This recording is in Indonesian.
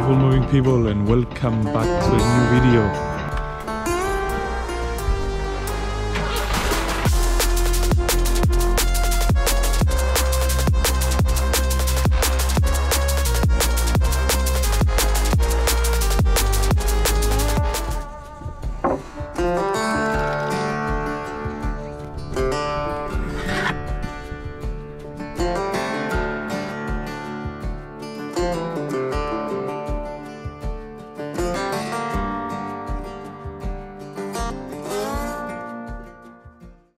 beautiful moving people, and welcome back to a new video.